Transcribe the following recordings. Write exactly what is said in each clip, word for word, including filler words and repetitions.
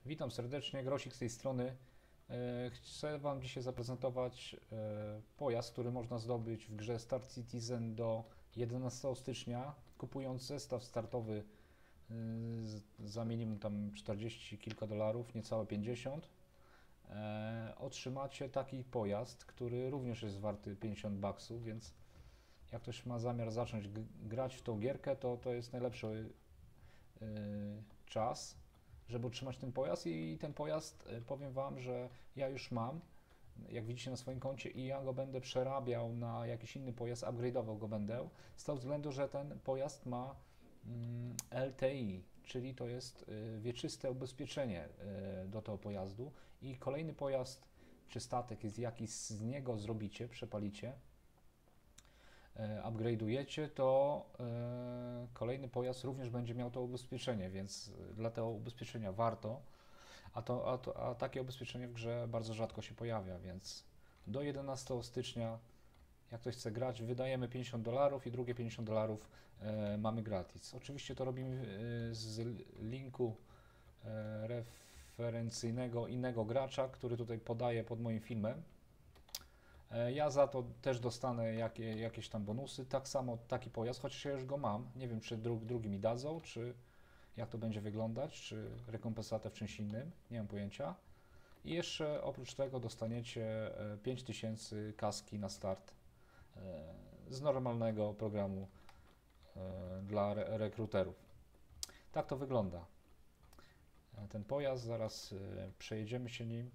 Witam serdecznie, Grosik z tej strony. E, Chcę Wam dzisiaj zaprezentować e, pojazd, który można zdobyć w grze Star Citizen do jedenastego stycznia, kupując zestaw startowy e, z- za minimum tam czterdzieści kilka dolarów, niecałe pięćdziesiąt. E, Otrzymacie taki pojazd, który również jest warty pięćdziesiąt baksów, więc jak ktoś ma zamiar zacząć g- grać w tą gierkę, to to jest najlepszy e, czas, żeby utrzymać ten pojazd. I ten pojazd, e, powiem Wam, że ja już mam, jak widzicie na swoim koncie, i ja go będę przerabiał na jakiś inny pojazd, upgrade'ował go będę, z tego względu, że ten pojazd ma mm, L T I, czyli to jest y, wieczyste ubezpieczenie y, do tego pojazdu, i kolejny pojazd czy statek, jest jakiś z niego zrobicie, przepalicie, e, upgrade'ujecie, to e, kolejny pojazd również będzie miał to ubezpieczenie, więc e, dla tego ubezpieczenia warto, a, to, a, to, a takie ubezpieczenie w grze bardzo rzadko się pojawia, więc do jedenastego stycznia, jak ktoś chce grać, wydajemy pięćdziesiąt dolarów i drugie pięćdziesiąt dolarów e, mamy gratis. Oczywiście to robimy e, z linku e, referencyjnego innego gracza, który tutaj podaję pod moim filmem. E, Ja za to też dostanę jakie, jakieś tam bonusy. Tak samo taki pojazd, chociaż ja już go mam. Nie wiem, czy dru, drugi mi dadzą, czy jak to będzie wyglądać, czy rekompensatę w czymś innym. Nie mam pojęcia. I jeszcze oprócz tego dostaniecie e, pięć tysięcy kaski na start e, z normalnego programu e, dla re, rekruterów. Tak to wygląda. E, Ten pojazd, zaraz e, przejedziemy się nim.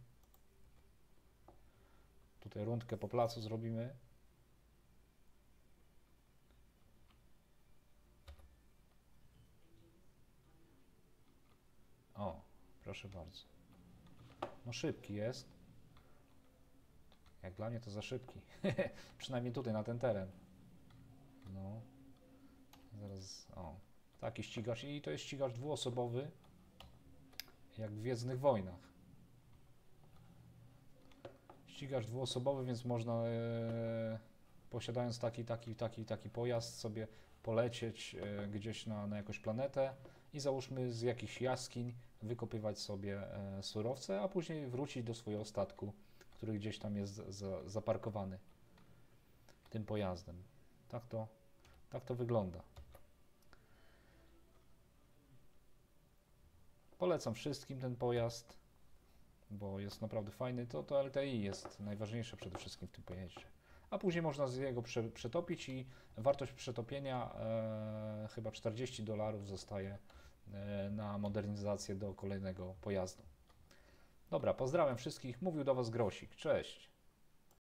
Tutaj rundkę po placu zrobimy. O, proszę bardzo. No szybki jest. Jak dla mnie to za szybki. Przynajmniej tutaj na ten teren. No, zaraz. O, taki ścigacz. I to jest ścigacz dwuosobowy, jak w Gwiezdnych Wojnach. Ścigacz dwuosobowy, więc można e, posiadając taki, taki, taki, taki pojazd sobie polecieć e, gdzieś na, na jakąś planetę i załóżmy z jakichś jaskiń wykopywać sobie e, surowce, a później wrócić do swojego statku, który gdzieś tam jest za, zaparkowany tym pojazdem. Tak to, tak to wygląda. Polecam wszystkim ten pojazd, bo jest naprawdę fajny. To, to L T I jest najważniejsze przede wszystkim w tym pojeździe. A później można z jego prze, przetopić i wartość przetopienia e, chyba czterdzieści dolarów zostaje e, na modernizację do kolejnego pojazdu. Dobra, pozdrawiam wszystkich. Mówił do Was Grosik. Cześć.